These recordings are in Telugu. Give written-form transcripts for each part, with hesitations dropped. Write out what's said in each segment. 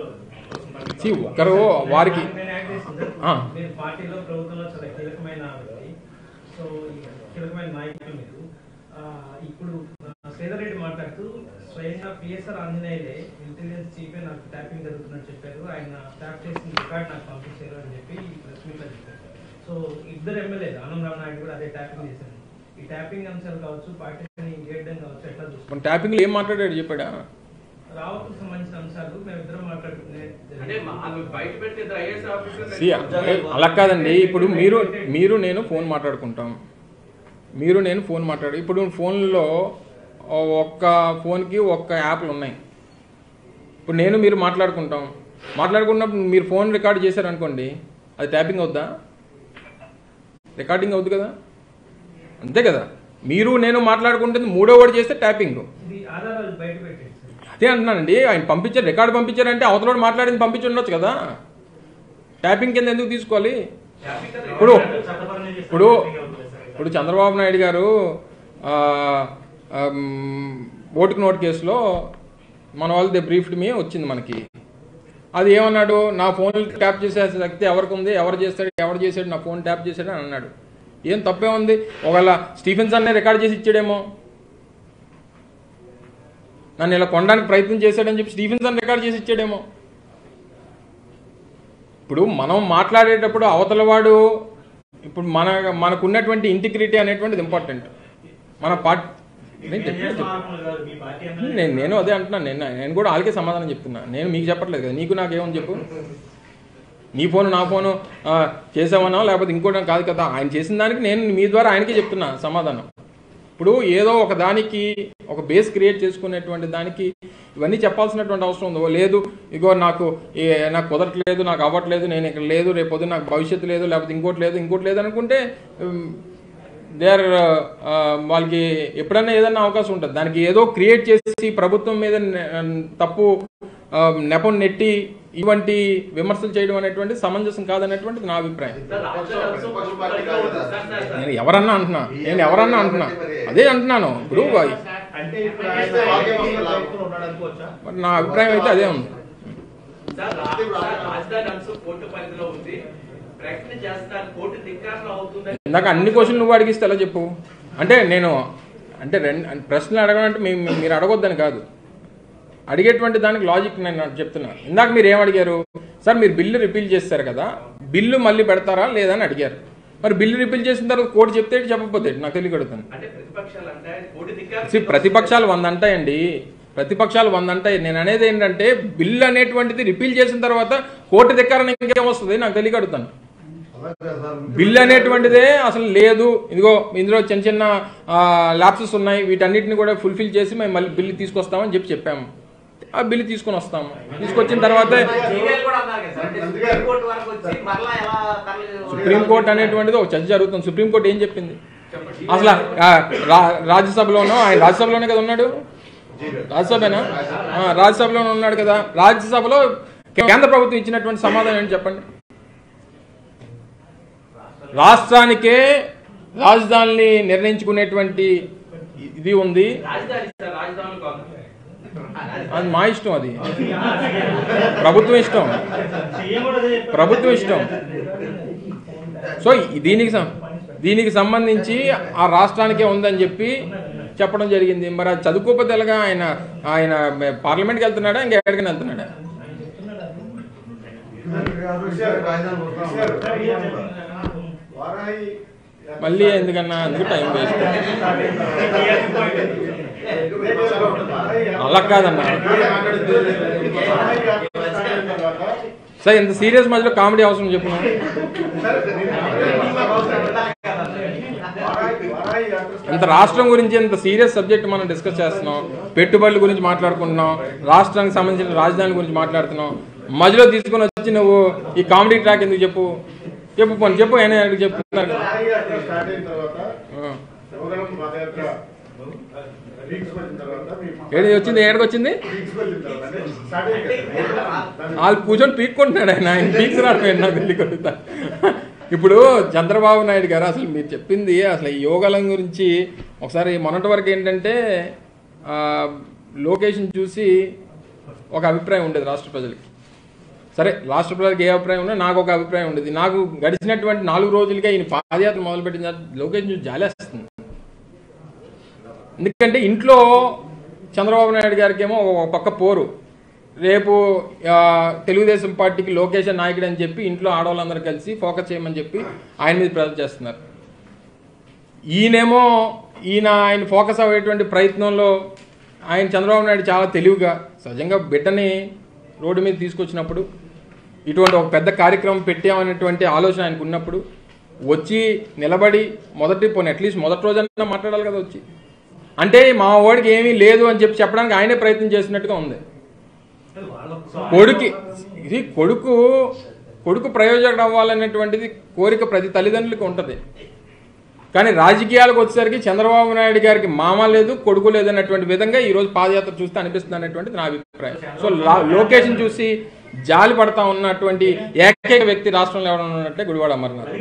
ఒకరు వారికి పార్టీలో ప్రభుత్వంలో చాలా కీలకమైన సో కీలకమైన నాయకులు మీరు ఇప్పుడు శ్రీధర్ రెడ్డి మాట్లాడుతూ స్వయంగా పిఎస్ఆర్ ఆంజనేయులే ఇంటెలిజెన్స్ చీఫే నాకు ట్యాపింగ్ జరుగుతుందని చెప్పారు, ఆయన ట్యాప్ చేసిన రికార్డ్ నాకు పంపించారు అని చెప్పి ప్రెస్ మీట్లో చెప్పారు. సో ఇద్దరు ఎమ్మెల్యేలు ఆనంద్ రావు నాయుడు కూడా అదే ట్యాపింగ్ చేశారు. ఈ ట్యాపింగ్ అంశాలు కావచ్చు, పార్టీని ఇంకేయడం కావచ్చు, ఎట్లా చూస్తారు? ట్యాపింగ్ ఏం మాట్లాడాడు చెప్పాడా? రావకు సంబంధించిన అంశాలు మేము ఇద్దరం మాట్లాడుకునే అలా కాదండి. ఇప్పుడు మీరు నేను ఫోన్ మాట్లాడుకుంటాం, మీరు నేను ఫోన్ ఇప్పుడు ఫోన్లో ఒక్క ఫోన్కి ఒక్క యాప్లు ఉన్నాయి. ఇప్పుడు నేను మీరు మాట్లాడుకున్నప్పుడు మీరు ఫోన్ రికార్డ్ చేశారనుకోండి, అది ట్యాపింగ్ అవుద్దా? రికార్డింగ్ అవుద్ది కదా, అంతే కదా. మీరు నేను మాట్లాడుకుంటుంది మూడో వాడు చేస్తే ట్యాపింగ్. అదే అంటున్నానండి, ఆయన పంపించారు, రికార్డు పంపించారంటే అవతల మాట్లాడింది పంపించి ఉండొచ్చు కదా, ట్యాపింగ్ కింద ఎందుకు తీసుకోవాలి? ఇప్పుడు చంద్రబాబు నాయుడు గారు ఓటుకు నోటు కేసులో మన వాళ్ళు దే బ్రీఫ్డ్ మీ వచ్చింది మనకి. అది ఏమన్నాడు, నా ఫోన్ ట్యాప్ చేసే శక్తి ఎవరికి ఉంది, ఎవరు చేశాడు నా ఫోన్ ట్యాప్ చేశాడు అని అన్నాడు. ఏం తప్పే ఉంది? ఒకవేళ స్టీఫెన్సన్ రికార్డ్ చేసి ఇచ్చాడేమో, నన్ను ఇలా కొనడానికి ప్రయత్నం చేశాడని చెప్పి స్టీఫెన్సన్ రికార్డ్ చేసి ఇచ్చాడేమో. ఇప్పుడు మనం మాట్లాడేటప్పుడు అవతల వాడు, ఇప్పుడు మనకున్నటువంటి ఇంటిగ్రిటీ అనేటువంటిది ఇంపార్టెంట్. మన నేను అదే అంటున్నాను, నేను కూడా వాళ్ళకే సమాధానం చెప్తున్నా, నేను మీకు చెప్పట్లేదు కదా. నీకు నాకేమని చెప్పు, నీ ఫోను నా ఫోను చేసామన్నా లేకపోతే ఇంకోటి కాదు కదా. ఆయన చేసిన దానికి నేను మీ ద్వారా ఆయనకే చెప్తున్నా సమాధానం. ఇప్పుడు ఏదో ఒక దానికి ఒక బేస్ క్రియేట్ చేసుకునేటువంటి దానికి ఇవన్నీ చెప్పాల్సినటువంటి అవసరం ఉందో లేదు. ఇగో నాకు కుదరట్లేదు, నాకు అవ్వట్లేదు, నేను ఇక్కడ లేదు, రేపు పొద్దున్న నాకు భవిష్యత్తు లేదు, లేకపోతే ఇంకోటి లేదు అనుకుంటే వాళ్ళకి ఎప్పుడన్నా ఏదన్నా అవకాశం ఉంటుంది. దానికి ఏదో క్రియేట్ చేసి ప్రభుత్వం మీద తప్పు నెపం నెట్టి ఇటువంటి విమర్శలు చేయడం అనేటువంటి సమంజసం కాదనేటువంటిది నా అభిప్రాయం. నేను ఎవరన్నా అంటున్నా అదే అంటున్నాను. ఇప్పుడు నా అభిప్రాయం అయితే అదే ఉంది. ఇందాక అన్ని క్వశ్చన్లు నువ్వు అడిగిస్తే ఎలా చెప్పు? అంటే ప్రశ్నలు అడగనంటే మీరు అడగొద్దని కాదు, అడిగేటువంటి దానికి లాజిక్ నేను చెప్తున్నా. ఇందాక మీరు ఏం అడిగారు? సార్ మీరు బిల్లు రిపీల్ చేస్తారు కదా, బిల్లు మళ్ళీ పెడతారా లేదా అని అడిగారు. మరి బిల్లు రిపీల్ చేసిన తర్వాత కోర్టు చెప్తే చెప్పకపోతే నాకు తెలియగడుగుతాను. ప్రతిపక్షాలు 100 అంటాయండి, ప్రతిపక్షాలు 100 అంటాయి. నేను అనేది ఏంటంటే బిల్లు అనేటువంటిది రిపీల్ చేసిన తర్వాత కోర్టు ధిక్కారణ ఇంకేం వస్తుంది నాకు తెలియగడుగుతాను. బిల్లు అనేటువంటిదే అసలు లేదు, ఇదిగో ఇందులో చిన్న చిన్న ల్యాప్సెస్ ఉన్నాయి, వీటన్నిటిని కూడా ఫుల్ఫిల్ చేసి మేము మళ్ళీ బిల్లు తీసుకొస్తామని చెప్పాము. ఆ బిల్లు తీసుకొని వస్తాము. తీసుకొచ్చిన తర్వాత సుప్రీంకోర్టు అనేటువంటిది ఒక చర్చ జరుగుతుంది. సుప్రీంకోర్టు ఏం చెప్పింది అసలు? రాజ్యసభలోనో, ఆయన రాజ్యసభలోనే కదా ఉన్నాడు, రాజ్యసభేనా? రాజ్యసభలోనే ఉన్నాడు కదా. రాజ్యసభలో కేంద్ర ప్రభుత్వం ఇచ్చినటువంటి సమాధానం ఏంటి చెప్పండి? రాష్ట్రానికే రాజధానిని నిర్ణయించుకునేటువంటి ఇది ఉంది, అది మా ఇష్టం, అది ప్రభుత్వం ఇష్టం. సో దీనికి సంబంధించి ఆ రాష్ట్రానికే ఉందని చెప్పడం జరిగింది. మరి అది చదువుకోకపోతే ఎలాగా? ఆయన పార్లమెంట్కి వెళ్తున్నాడా, ఇంకా ఎక్కడికైనా వెళ్తున్నాడా? మళ్ళీ ఎందుకన్నా, అందుకు టైం వేస్ట్. అలా కాదన్నా సార్, ఇంత సీరియస్ మధ్యలో కామెడీ అవసరం చెప్పు. ఇంత రాష్ట్రం గురించి ఇంత సీరియస్ సబ్జెక్ట్ మనం డిస్కస్ చేస్తున్నాం, పెట్టుబడుల గురించి మాట్లాడుకుంటున్నాం, రాష్ట్రానికి సంబంధించిన రాజధాని గురించి మాట్లాడుతున్నాం. మధ్యలో తీసుకొని వచ్చి నువ్వు ఈ కామెడీ ట్రాక్ ఎందుకు చెప్పు ఆయన చెప్తున్నారు. ఏడికి వచ్చింది వాళ్ళు కూర్చొని పీక్కుంటున్నాడు ఆయన పీక్స్ రావడం నాకు తెలియకొడుతా. ఇప్పుడు చంద్రబాబు నాయుడు గారు అసలు మీరు చెప్పింది అసలు ఈ యోగాలం గురించి ఒకసారి మొన్నటి వరకు ఏంటంటే లొకేషన్ చూసి ఒక అభిప్రాయం ఉండేది రాష్ట్ర ప్రజలకి. సరే రాష్ట్ర ప్రజలకు ఏ అభిప్రాయం ఉన్నా నాకు ఒక అభిప్రాయం ఉండేది. నాకు గడిచినటువంటి 4 రోజులుగా ఈయన పాదయాత్ర మొదలుపెట్టిన లోకేష్ చూసి జాలేస్తుంది. ఎందుకంటే ఇంట్లో చంద్రబాబు నాయుడు గారికి ఏమో ఒక పక్క పోరు, రేపు తెలుగుదేశం పార్టీకి లోకేష్ నాయకుడు అని చెప్పి ఇంట్లో ఆడవాళ్ళందరూ కలిసి ఫోకస్ చేయమని చెప్పి ఆయన మీద ప్రెజర్ చేస్తున్నారు. ఆయన ఫోకస్ అయ్యేటువంటి ప్రయత్నంలో ఆయన చంద్రబాబు నాయుడు చాలా తెలివిగా సహజంగా బిడ్డని రోడ్డు మీద తీసుకొచ్చినప్పుడు ఇటువంటి ఒక పెద్ద కార్యక్రమం పెట్టామనేటువంటి ఆలోచన ఆయనకు ఉన్నప్పుడు వచ్చి నిలబడి అట్లీస్ట్ మొదటి రోజన్నా మాట్లాడాలి కదా. వచ్చి అంటే మా వాడికి ఏమీ లేదు అని చెప్పడానికి ఆయనే ప్రయత్నం చేసినట్టుగా ఉంది. కొడుకు ప్రయోజకుడు అవ్వాలనేటువంటిది కోరిక ప్రతి తల్లిదండ్రులకి ఉంటుంది. కానీ రాజకీయాలకు వచ్చేసరికి చంద్రబాబు నాయుడు గారికి మామ లేదు, కొడుకు లేదు అన్నటువంటి విధంగా ఈరోజు పాదయాత్ర చూస్తే అనిపిస్తుంది అనేటువంటిది నా అభిప్రాయం. సో లోకేష్ని చూసి జాలి పడతా ఉన్నటువంటి ఏకైక వ్యక్తి రాష్ట్రంలో ఎవరైనా ఉన్నట్టే గుడివాడ అమర్నాథ్.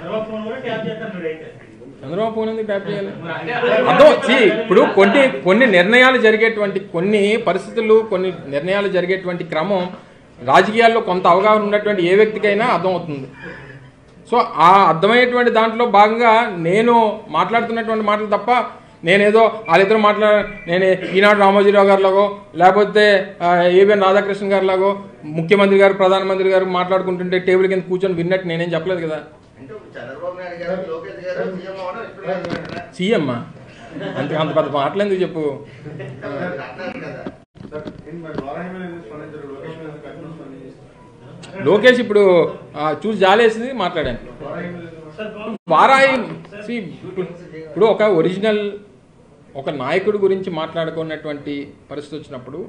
చంద్రబాబు ఫోన్ ఎందుకు ట్యాప్ చేయాలి? అర్థం వచ్చి ఇప్పుడు కొన్ని నిర్ణయాలు జరిగేటువంటి కొన్ని పరిస్థితులు, కొన్ని నిర్ణయాలు జరిగేటువంటి క్రమం రాజకీయాల్లో కొంత అవగాహన ఉన్నటువంటి ఏ వ్యక్తికైనా అర్థం అవుతుంది. సో ఆ అర్థమయ్యేటువంటి దాంట్లో భాగంగా నేను మాట్లాడుతున్నటువంటి మాటలు తప్ప నేనేదో వాళ్ళిద్దరు నేను ఈనాడు రామోజీరావు గారిలాగో లేకపోతే ఏబిఎన్ రాధాకృష్ణ గారిలాగో ముఖ్యమంత్రి గారు ప్రధానమంత్రి గారు మాట్లాడుకుంటుంటే టేబుల్ కింద కూర్చొని విన్నట్టు నేనేం చెప్పలేదు కదా. సీఎమ్మా అంత పెద్ద మాటలు ఎందుకు చెప్పు. లోకేష్ ఇప్పుడు చూసి జాలేసింది మాట్లాడాను. వారాయి ఇప్పుడు ఒక ఒరిజినల్ ఒక నాయకుడి గురించి మాట్లాడుకున్నటువంటి పరిస్థితి వచ్చినప్పుడు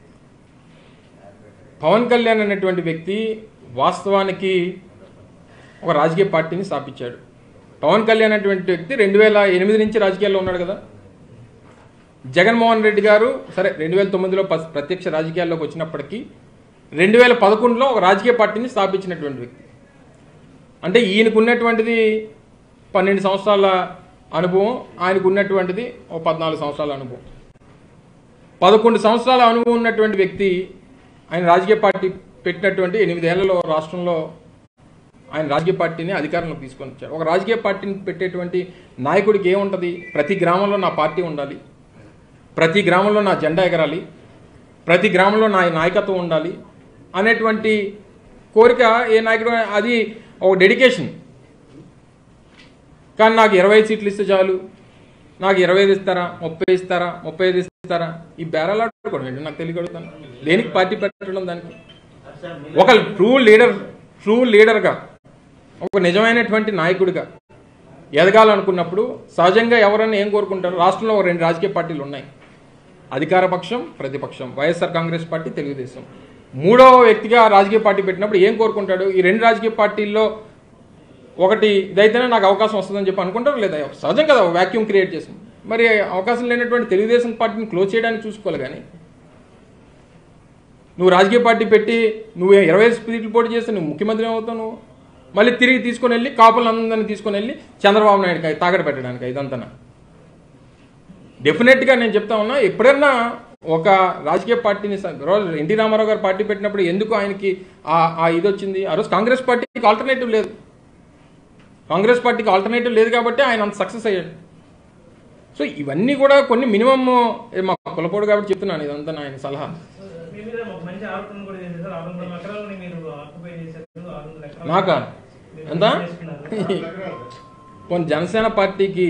పవన్ కళ్యాణ్ అనేటువంటి వ్యక్తి వాస్తవానికి ఒక రాజకీయ పార్టీని స్థాపించాడు. పవన్ కళ్యాణ్ అనేటువంటి వ్యక్తి 2008 నుంచి రాజకీయాల్లో ఉన్నాడు కదా. జగన్మోహన్ రెడ్డి గారు సరే 2009లో ప్రత్యక్ష రాజకీయాల్లోకి వచ్చినప్పటికీ 2011లో ఒక రాజకీయ పార్టీని స్థాపించినటువంటి వ్యక్తి. అంటే ఈయనకు ఉన్నటువంటిది 12 సంవత్సరాల అనుభవం, ఆయనకు ఉన్నటువంటిది ఒక 14 సంవత్సరాల అనుభవం. 11 సంవత్సరాల అనుభవం ఉన్నటువంటి వ్యక్తి ఆయన రాజకీయ పార్టీ పెట్టినటువంటి 8 ఏళ్లలో రాష్ట్రంలో ఆయన రాజకీయ పార్టీని అధికారంలోకి తీసుకొని వచ్చారు. ఒక రాజకీయ పార్టీని పెట్టేటువంటి నాయకుడికి ఏముంటుంది? ప్రతి గ్రామంలో నా పార్టీ ఉండాలి, ప్రతి గ్రామంలో నా జెండా ఎగరాలి, ప్రతి గ్రామంలో నా నాయకత్వం ఉండాలి అనేటువంటి కోరిక ఏ నాయకుడు, అది ఒక డెడికేషన్. కానీ నాకు 25 సీట్లు ఇస్తే చాలు, నాకు 25 ఇస్తారా, 30 ఇస్తారా, 35 ఇస్తారా, ఈ బేరాలాడుకోవడం ఏంటి నాకు తెలియగలుగుతాను. దేనికి పార్టీ పెట్టడం? దానికి ఒక ట్రూ లీడర్గా ఒక నిజమైనటువంటి నాయకుడిగా ఎదగాలనుకున్నప్పుడు సహజంగా ఎవరైనా ఏం కోరుకుంటారు? రాష్ట్రంలో 2 రాజకీయ పార్టీలు ఉన్నాయి, అధికార పక్షం, ప్రతిపక్షం, వైఎస్ఆర్ కాంగ్రెస్ పార్టీ, తెలుగుదేశం. 3వ వ్యక్తిగా రాజకీయ పార్టీ పెట్టినప్పుడు ఏం కోరుకుంటాడు? ఈ 2 రాజకీయ పార్టీల్లో ఒకటి ఇదైతేనే నాకు అవకాశం వస్తుందని చెప్పి అనుకుంటారు లేదా? సహజం కదా, వ్యాక్యూమ్ క్రియేట్ చేసింది. మరి అవకాశం లేనటువంటి తెలుగుదేశం పార్టీని క్లోజ్ చేయడానికి చూసుకోవాలి. కానీ నువ్వు రాజకీయ పార్టీ పెట్టి నువ్వు 25 సీట్లు పోటీ చేస్తే నువ్వు ముఖ్యమంత్రి అవుతావు. నువ్వు మళ్ళీ తిరిగి తీసుకొని వెళ్ళి కాపులందరినీ తీసుకొని వెళ్ళి చంద్రబాబు నాయుడుకి తాగడ పెట్టడానికి ఇదంతా డెఫినెట్గా నేను చెప్తా ఉన్నా. ఎప్పుడైనా ఒక రాజకీయ పార్టీని రోజు ఎన్టీ రామారావు గారు పార్టీ పెట్టినప్పుడు ఎందుకు ఆయనకి ఇది వచ్చింది? ఆ రోజు కాంగ్రెస్ పార్టీకి ఆల్టర్నేటివ్ లేదు. కాంగ్రెస్ పార్టీకి ఆల్టర్నేటివ్ లేదు కాబట్టి ఆయన అంత సక్సెస్ అయ్యాడు. సో ఇవన్నీ కూడా కొన్ని మినిమమ్ మా కులపోడు కాబట్టి చెప్తున్నాను. ఇదంతా ఆయన సలహా. నాకా ఎంత కొన్ని జనసేన పార్టీకి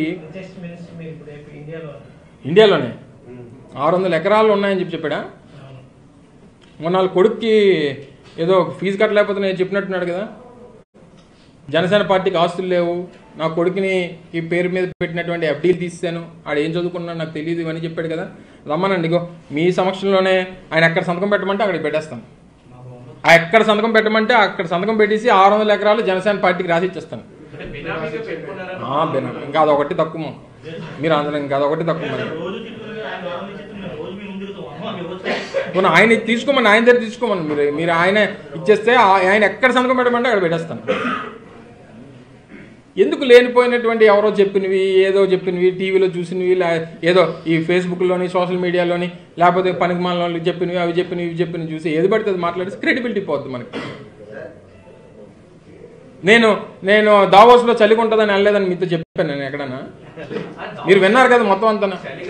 ఇండియాలోనే 600 ఎకరాలు ఉన్నాయని చెప్పాడా? మొన్న వాళ్ళ కొడుక్కి ఏదో ఫీజు కట్టలేకపోతే నేను చెప్పినట్టున్నాడు కదా. జనసేన పార్టీకి ఆస్తులు లేవు, నా కొడుకుని ఈ పేరు మీద పెట్టినటువంటి ఎఫ్డీలు తీసాను, ఆడు ఏం చదువుకున్నాడు నాకు తెలియదు ఇవన్నీ చెప్పాడు కదా. రమ్మనండి, ఇగో మీ సమక్షంలోనే ఆయన ఎక్కడ సంతకం పెట్టమంటే అక్కడికి పెట్టేస్తాను. ఆ ఎక్కడ సంతకం పెట్టమంటే అక్కడ సంతకం పెట్టేసి 600 ఎకరాలు జనసేన పార్టీకి రాసి ఇచ్చేస్తాను. ఇంకా అదొకటి తక్కువ మీరు అందరూ, ఇంకా అదొకటి తక్కువ. మరి ఆయన తీసుకోమని, ఆయన దగ్గర తీసుకోమని మీరు ఆయన ఇచ్చేస్తే ఆయన ఎక్కడ సంతకం పెట్టమంటే అక్కడ పెట్టేస్తాను. ఎందుకు లేనిపోయినటువంటి ఎవరో చెప్పినవి ఏదో చెప్పినవి టీవీలో చూసినవి ఏదో ఈ ఫేస్బుక్లోని సోషల్ మీడియాలోని లేకపోతే పనికిమాలలో చెప్పినవి అవి చెప్పినవి ఇవి చెప్పినవి చూసి ఏది పడితే అది మాట్లాడితే క్రెడిబిలిటీ పోద్ది మనకి. నేను దావోస్లో చలిగా ఉంటుందని వెళ్ళలేదని మీతో చెప్పాను నేను ఎక్కడన్నా? మీరు విన్నారు కదా మొత్తం అంతా.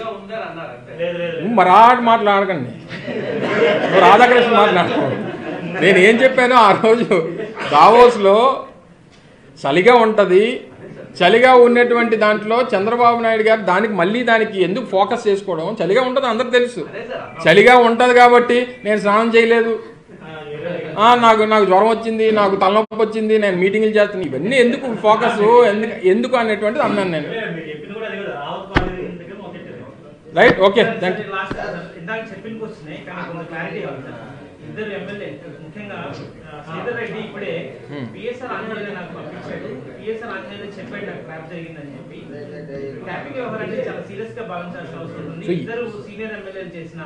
మరి మాట్లాడకండి, రాధాకృష్ణ మాట్లాడుకోండి. నేను ఏం చెప్పానో ఆ రోజు దావోస్లో చలిగా ఉంటుంది, చలిగా ఉన్నటువంటి దాంట్లో చంద్రబాబు నాయుడు గారు దానికి ఎందుకు ఫోకస్ చేసుకోవడం? చలిగా ఉంటుంది అందరికి తెలుసు, చలిగా ఉంటుంది కాబట్టి నేను స్నానం చేయలేదు, నాకు జ్వరం వచ్చింది, నాకు తలనొప్పి వచ్చింది, నేను మీటింగ్లు చేస్తాను, ఇవన్నీ ఎందుకు ఫోకస్ ఎందుకు అనేటువంటిది అన్నాను నేను. Right, okay, thank you. ఇద్దరు ఎమ్మెల్యే ముఖ్యంగా శ్రీధర్ రెడ్డి ఇప్పుడే పిఎస్ఆర్ ఆంజనేయులు నాకు పంపించాడు, పిఎస్ఆర్ ఆంజనేయులు చెప్పాడు నాకు ట్రాప్ జరిగిందని చెప్పి. ట్రాపింగ్ వ్యవహారాన్ని చాలా సీరియస్ గా భావించాల్సిన అవసరం ఉంది. ఇద్దరు సీనియర్ ఎమ్మెల్యేలు చేసిన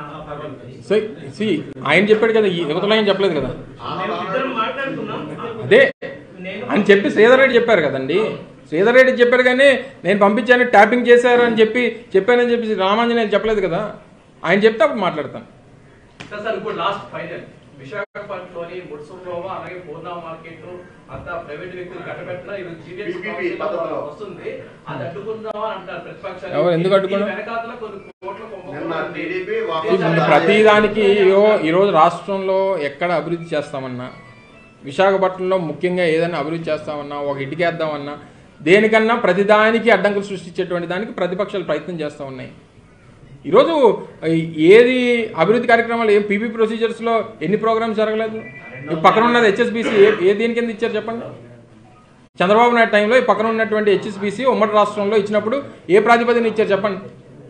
ఆయన చెప్పాడు కదా, యువతలో ఆయన చెప్పలేదు కదా, ఇద్దరు మాట్లాడుకున్నాం అదే అని చెప్పి శ్రీధర్ రెడ్డి చెప్పారు కదండి. శ్రీధర్ రెడ్డి చెప్పారు కానీ నేను పంపించాను ట్యాపింగ్ చేశారు అని చెప్పానని చెప్పి రామాంజనేయులు చెప్పలేదు కదా. ఆయన చెప్తే అప్పుడు మాట్లాడతాను. సార్ ఇప్పుడు లాస్ట్ ఫైనల్ విశాఖపట్నంలోని ముడ్సుంలోవా అలాగే పూర్ణ మార్కెట్ అంతా ప్రైవేట్ వ్యక్తులు కట్టబెట్టిన వస్తుంది, అది అడ్డుకుందామా అంటారు ప్రతిపక్షాలు. ఎందుకు అడ్డుకున్నా? వెనకాతల కొన్ని కోట్ల ప్రతిదానికి ఈరోజు రాష్ట్రంలో ఎక్కడ అభివృద్ధి చేస్తామన్నా, విశాఖపట్నంలో ముఖ్యంగా ఏదైనా అభివృద్ధి చేస్తామన్నా, ఒక ఇటుకేద్దామన్నా, దేనికన్నా ప్రతిదానికి అడ్డంకులు సృష్టించేటువంటి దానికి ప్రతిపక్షాలు ప్రయత్నం చేస్తూ ఉన్నాయి. ఈరోజు ఏది అభివృద్ధి కార్యక్రమాలు ఏం పీపీ ప్రొసీజర్స్లో ఎన్ని ప్రోగ్రామ్స్ జరగలేదు? పక్కన ఉన్నది హెచ్ఎస్బీసీ ఏ దేని కింద ఇచ్చారు చెప్పండి? చంద్రబాబు నాయుడు టైంలో ఈ పక్కన ఉన్నటువంటి హెచ్ఎస్బీసీ ఉమ్మడి రాష్ట్రంలో ఇచ్చినప్పుడు ఏ ప్రాతిపదికన ఇచ్చారు చెప్పండి?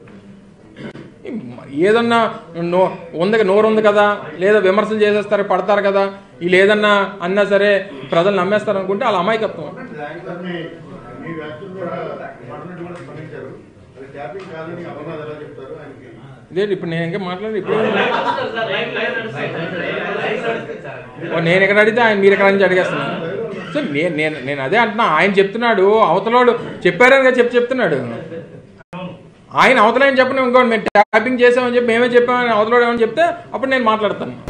ఏదన్నా నోరు ఉంది కదా, లేదా విమర్శలు చేసేస్తారు పడతారు కదా, వీళ్ళు ఏదన్నా అన్నా సరే ప్రజలు నమ్మేస్తారు అనుకుంటే అలా అమాయకత్వం. ఇదే ఇప్పుడు నేను ఇంకా మాట్లాడి ఇప్పుడు నేను ఎక్కడ అడిగితే ఆయన మీరు ఎక్కడ నుంచి అడిగేస్తున్నాను. సో నేను అదే అంటున్నా, ఆయన చెప్తున్నాడు, అవతలోడు చెప్పారని చెప్తున్నాడు. ఆయన అవతల ఆయన చెప్పను, ఇంకోటి మేము ట్యాపింగ్ చేసామని చెప్పి మేమే చెప్పామని అవతలోడు ఏమని చెప్తే అప్పుడు నేను మాట్లాడతాను.